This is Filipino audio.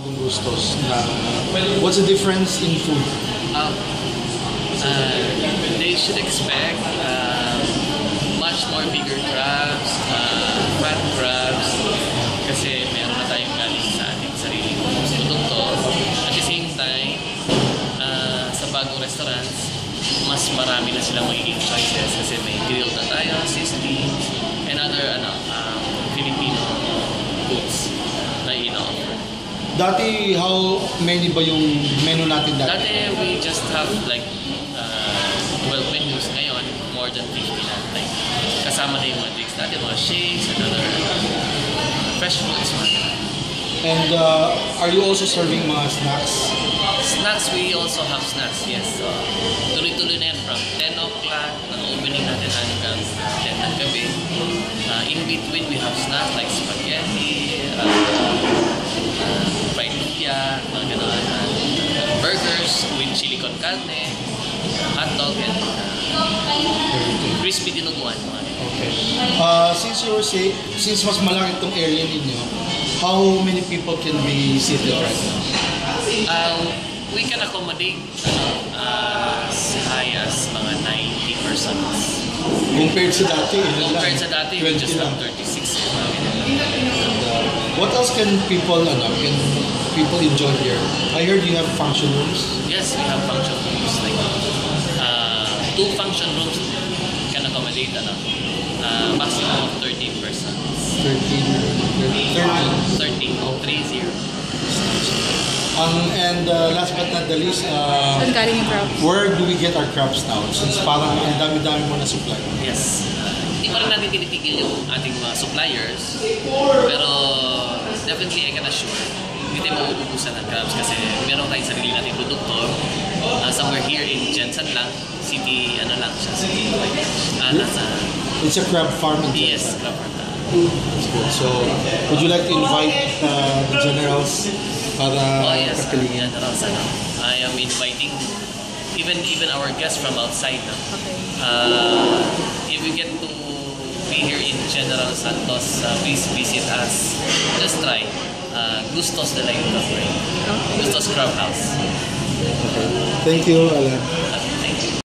bagong Gustos na what's the difference in food? They should expect much more bigger crabs, fat crabs, kasi meron na tayong galing sa ating sariling produkto. At the same time, sa bagong restaurants, mas marami na silang magiging choices kasi may grilled na tayo, sizzling, and other Filipino foods na ino-offer. Dati, how many ba yung menu natin dati? Dati, we just have like 12 menus. Ngayon, more than 50 na. Like, kasama na yung mga drinks natin, mga shakes, and other fresh foods. And are you also serving mga snacks? Snacks, we also have snacks, yes. So, tuloy-tuloy na yan from 10 o'clock, ang opening natin hanggang 10 ng gabi. In between, we have snacks like spaghetti, fried lumpia, mga gano'n, burgers with chili con carne, hot dog, and crispy dinuguan. Okay. Since mas malaki itong area ninyo, how many people can be seated right now? We can accommodate as high as mga 90 persons. Compared sa dati, we just have 36. What else can people enjoy here? I heard you have function rooms. Yes, we have function rooms. Like 2 function rooms can accommodate maximum of 13 persons. 30. And last but not the least, where do we get our crabs now? Since parang ang dami-dami mo na supply. Yes. Hindi pa rin natin tinitigil yung ating mga suppliers. Pero definitely I can assure, hindi tayo mauubusan ng crabs kasi meron tayong sarili nating produkto. Somewhere here in Jensen lang, city, city, it's a crab farm in Jensen. Yes, crab farm. That's good. So, would you like to invite the generals para yes, generals. I am inviting even our guests from outside. If you get to be here in General Santos, please visit us. Just try Gusteau's de la Gusteau's Crab House. Okay. Thank you, Alan.